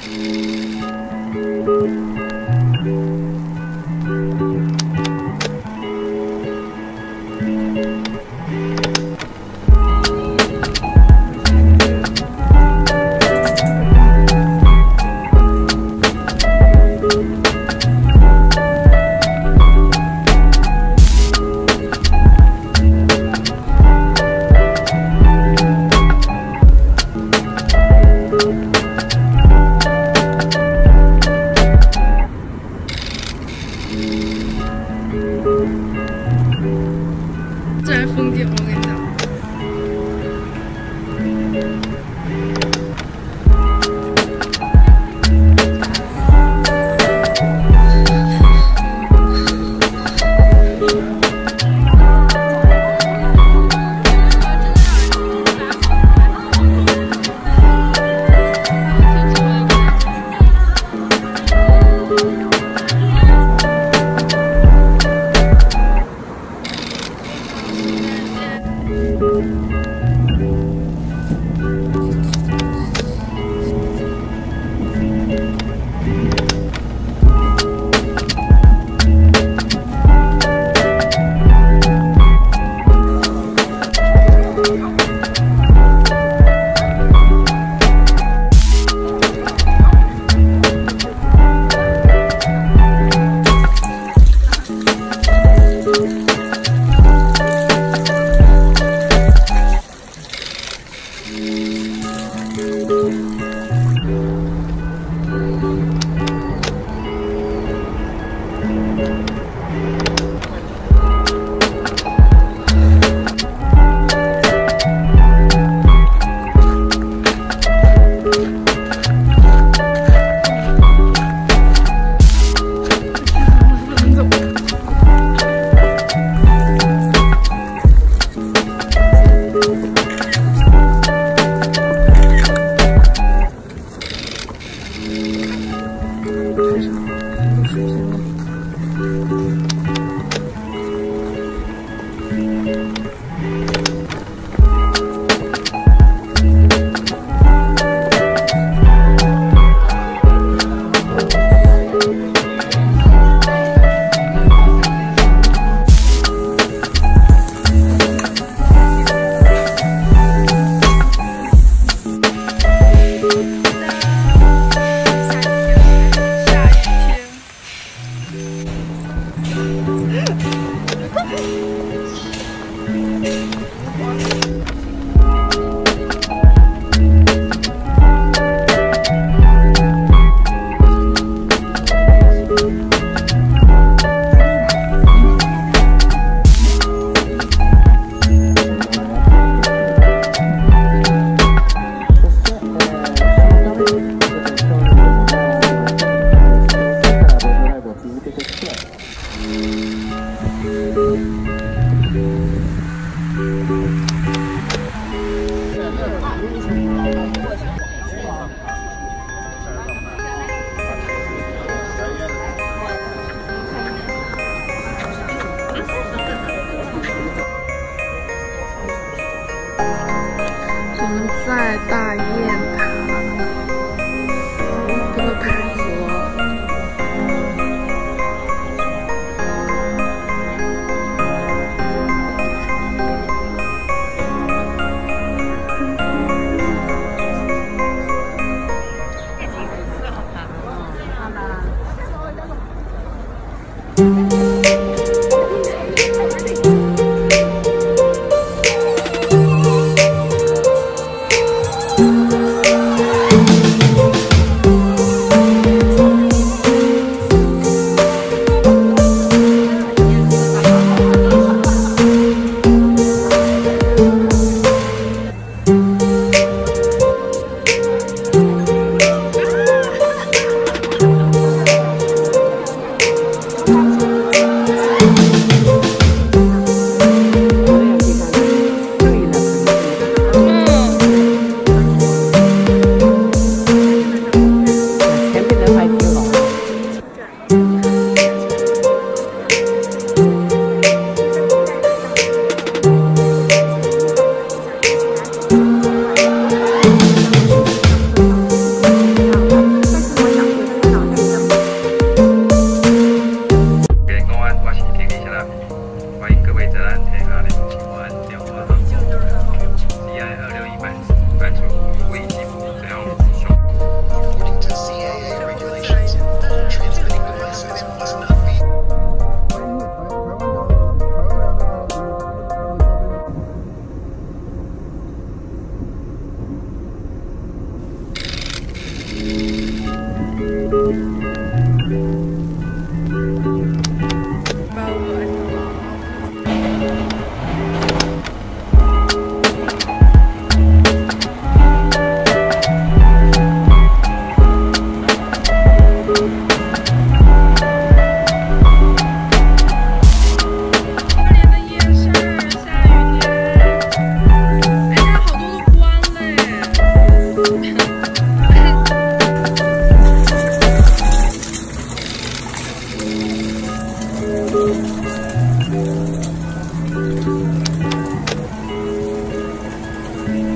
自然风景，我跟你讲。 我们在大雁塔，这个牌子。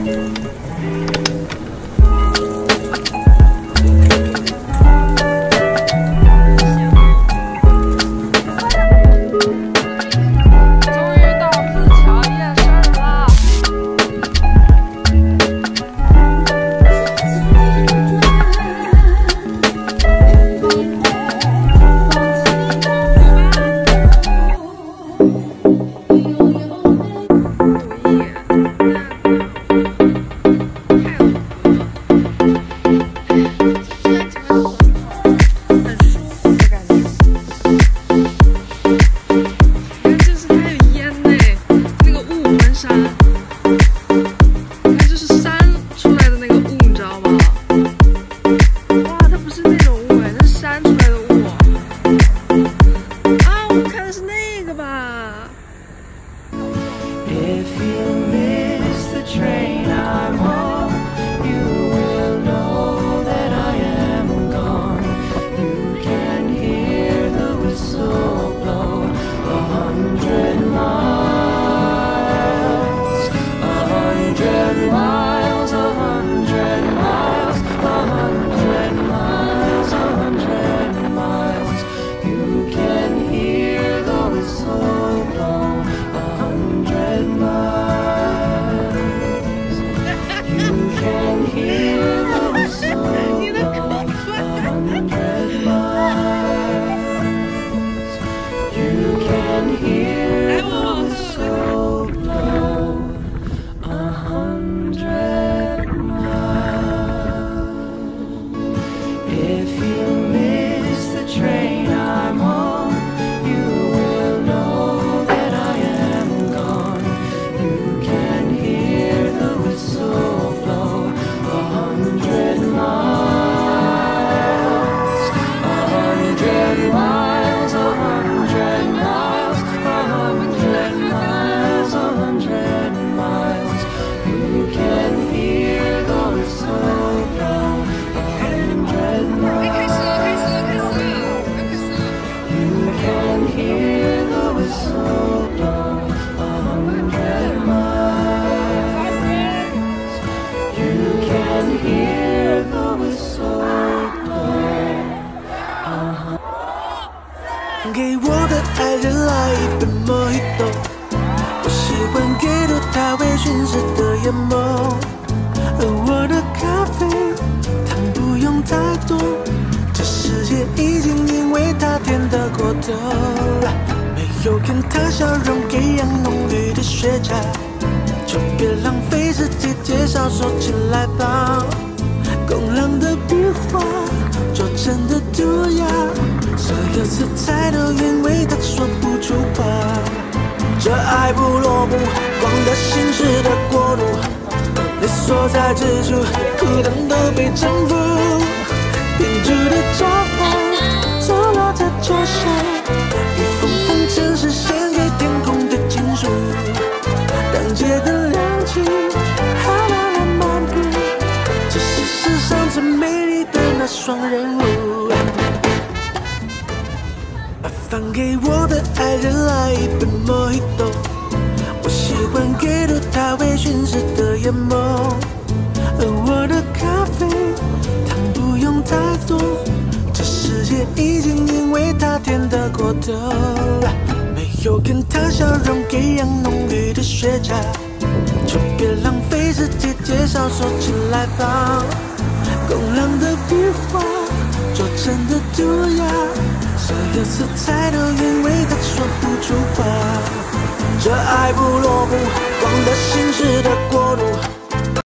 给我的爱人来一杯 Mojito， 我喜欢给了他微醺时的眼眸，而我的咖啡糖不用太多，这世界已经因为他甜得过头，没有看他笑容给样浓郁的雪茄，就别浪费时间介绍，说起来吧，工人的笔画做成的涂鸦，所有色彩都因为他说不出话。这爱不落幕，光的心事的国度，你所在之处，孤单都被征服。编织的招牌坐落在桌上，一封封城市献给天空的情书，当街的亮起，还慢慢漫步，这是世上最美丽的那双人舞。放给我的爱人来一杯 Mojito， 我喜欢给了他微醺时的眼眸，而我的咖啡糖不用太多，这世界已经因为他甜得过头，没有看他笑容给样浓郁的雪茄，就别浪费时间介绍，说起来吧，工人的笔画做成的涂鸦，所有色彩都因为他说不出话。这爱不落幕，光的心事的国度。